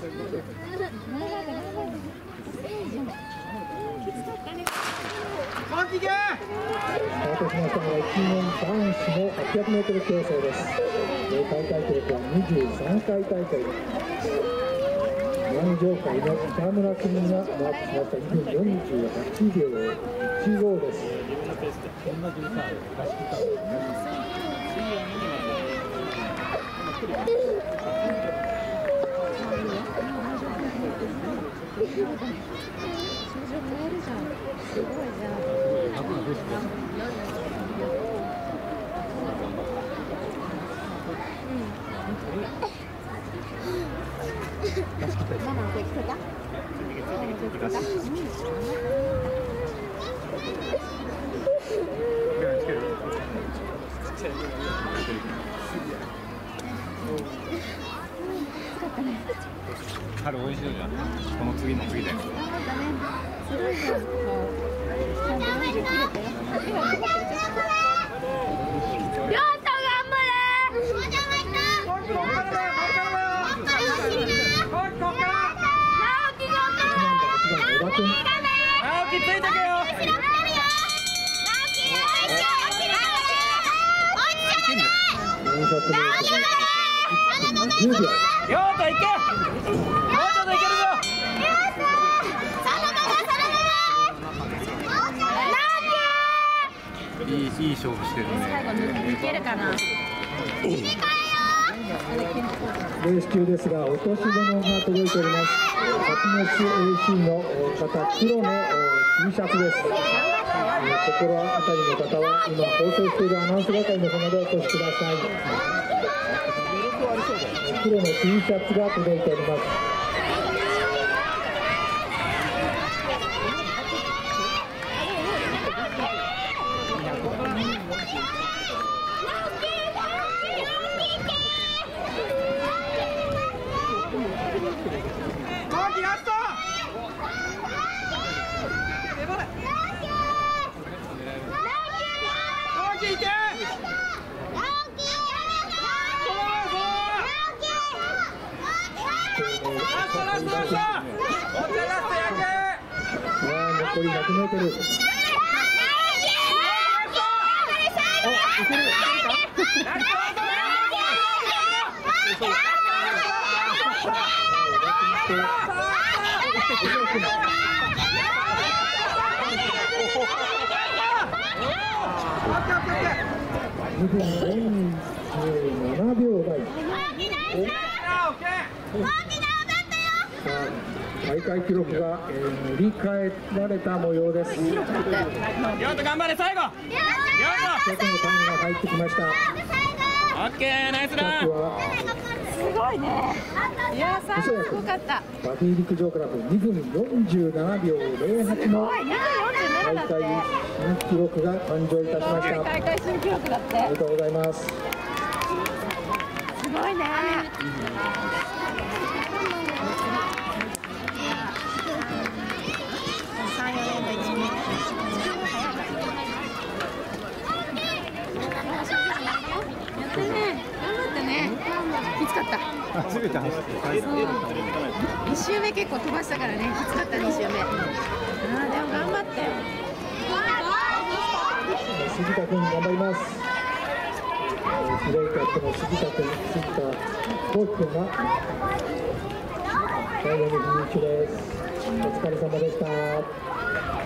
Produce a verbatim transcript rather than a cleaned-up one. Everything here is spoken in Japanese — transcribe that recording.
ートしましたのは一年男子のはっぴゃくメートル競争です。大会記録はにじゅうさんかい大会。南上会の北村君がマークしましたにふんよんじゅうはちびょういちごです。 春美味しいじゃん。この次の次だよ。すごいじゃん。りょうた頑張れ。直樹ついてけよ。りょうた行け。いい、いい勝負してるね。最後抜けるかな。 レース中ですが、落とし物が届いております。発熱 エーシー の方、黒の T シャツです。心当たりの方は、今放送しているアナウンス係の方までお越しください。黒の T シャツが届いております。残りひゃくメートル。にふんよんじゅうななびょう台。大会記録が、えー、塗り替えられた模様です。りょうた頑張れ最後。りょうた。 一つのタイムが入ってきました。 オッケーナイスラン。 すごいね。いやさすごかった。 バディ陸上クラブにふんよんじゅうななびょうぜろはちの大会新記録が誕生いたしました。 大会新記録だって。 ありがとうございます。 すごいね。きつかった。 初めて走って。 一周目結構飛ばしたからね、きつかったね、一周目。ああ、でも頑張ったよ。 杉田君頑張ります。左キャップの杉田君、杉田浩輝君が最後にフィニッシュです。お疲れ様でした。